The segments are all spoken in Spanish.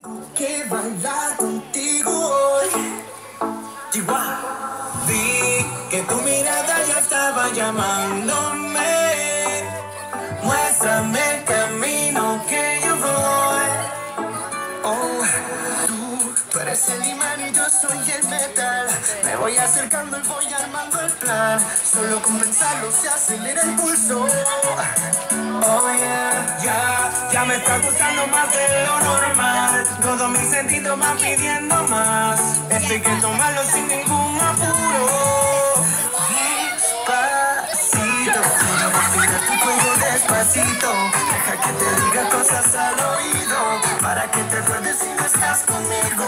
Que bailar contigo hoy. Chihuahua. Vi que tu mirada ya estaba llamándome. Muéstrame el camino que yo voy. Oh, tú eres el imán y yo soy el metal. Me voy acercando y voy armando el plan. Solo con pensarlo se acelera el pulso. Oh yeah, ya me está gustando más de lo normal. Todos mis sentidos van pidiendo más. Esto hay que tomarlo sin ningún apuro. Despacito, quiero respirar tu cuello despacito. Deja que te diga cosas al oído, para que te acuerdes si no estás conmigo.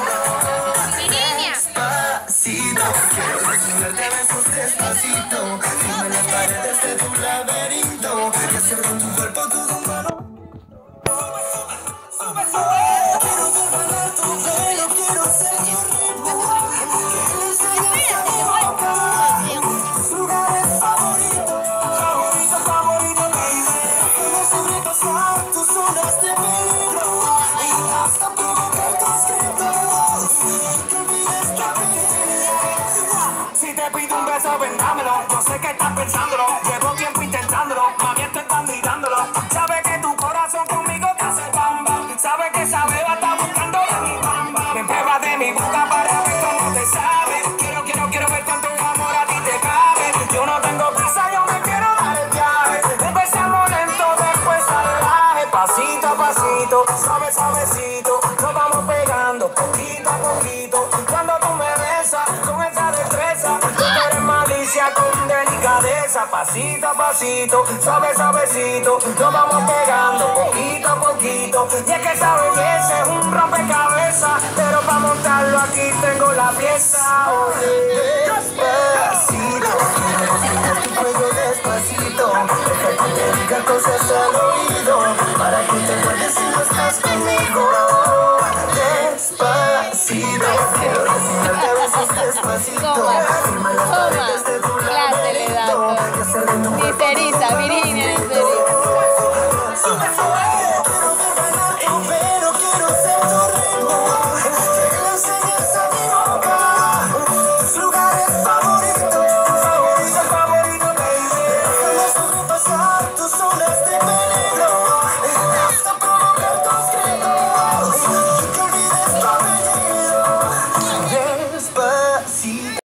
Despacito, quiero desnudarte a besos despacito. Firma las paredes de tu laberinto y hacer con tu cuerpo todo un balón. Quiero ver bailar tu pelo, quiero ser tu ritmo. Que le enseñes a mi boca tus lugares favoritos, baby. Puedes sobrepasar tus zonas de peligro y hasta provocar tus gritos. Que olvides que si te pido un beso, vendámelo. Yo sé que estás pensándolo, llevo tiempo intentándolo. Mami, te estás mirándolo. Sabes que tu corazón conmigo te hace bamba. Sabes que esa beba está buscando de mi bamba. Me prueba de mi boca para ver cómo te sabe. Quiero ver cuánto amor a ti te cabe. Yo no tengo prisa, yo me quiero dar el viaje. Empezamos lento, después salvaje. Pasito a pasito, suavecito. Nos vamos pegando poquito a poquito. Cuando tú me besas con esa destreza, tú eres malicia con delicadeza. Pasito a pasito, suavecito. Nos vamos pegando poquito a poquito. Y es que esa belleza es un rompecabezas, pero para montarlo aquí tengo la pieza. Oye, despacito, quiero respirar tu cuello despacito. Deja que te diga cosas al oído, para que te